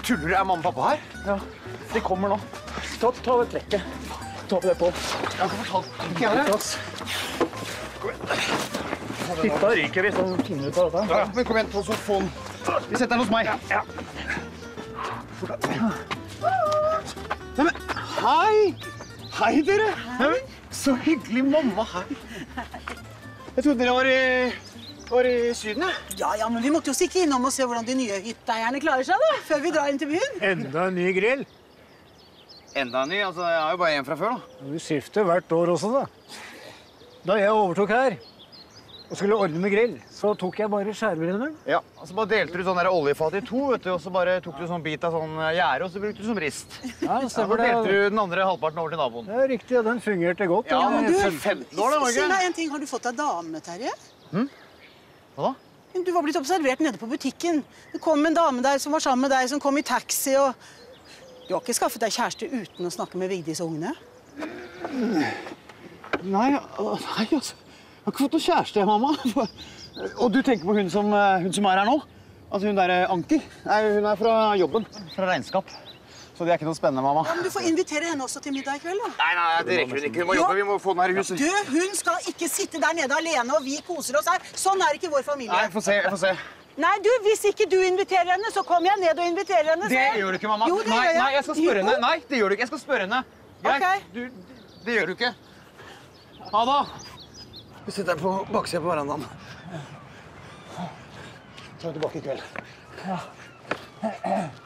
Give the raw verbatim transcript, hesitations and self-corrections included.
Tuller du? Er mamma og pappa her? Ja, de kommer nå. Ta, ta det trekket. Ta på det på. Jeg har ikke fortalt. Ikke jeg det? Titta ryker vi sånn finner ut av dette. Ja, men kom igjen, ta så få den. Vi setter den hos meg. Ja, ja. Nei, men, hei! Hei, dere! Hei. Så hyggelig mamma her. Jeg trodde dere var i, var i Syden, ja? Ja, ja, men vi måtte jo stikke innom og se hvordan de nye hytteeierne klarer seg, da, før vi drar inn til byen. Enda en ny grill. Enda en ny, altså jeg har jo bare en fra før, da. Vi skifter hvert år også, da. Da jeg overtok her og skulle ordne med grill, så tok jeg bare skjærbrenneren. Ja, og så bare delte du sånn der oljefat i to, vet du, og så bare tok du sånn bit av sånn gjære, og så brukte du som rist. Ja, Ja, så delte du den andre halvparten over til naboen. Det er riktig, og den fungerte godt. Ja, men du, femten år da, var det si ikke? meg en ting, har du fått deg dame, Terje? Hva da? Du var blitt observert nede på butikken. Det kom en dame der som var sammen med deg, som kom i taxi, og... Du har ikke skaffet deg kjæreste uten å snakke med Vigdis og ungene? Nei, øh, nei, altså. Jeg har ikke fått noen kjæreste, mamma. Og du tenker på hun som, øh, hun som er her nå? Altså hun der øh, Anker? Nei, hun er fra jobben, fra regnskap. Så det er ikke noe spennende, mamma. Ja, men du får invitere henne også til middag i kveld, da. Nei, nei, det rekker hun ikke. Hun må jobbe, vi må få den her i huset. Du, hun skal ikke sitte der nede alene, og vi koser oss her. Sånn er ikke vår familie. Nei, få se, få se. Nei, du, hvis ikke du inviterer henne, så kommer jeg ned og inviterer henne. Det gjør du ikke, mamma. Jo, det nei, gjør jeg. nei, jeg skal spørre Jo. henne. Nei, det gjør du ikke. Jeg skal spørre henne. Greit. Ok. Du, det gjør du ikke. Ha da. Vi sitter her på baksiden på verandaen. Ta tilbake i kveld.